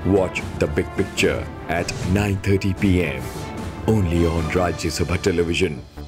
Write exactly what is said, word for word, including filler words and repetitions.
Watch The Big Picture at nine thirty p m only on Rajya Sabha Television.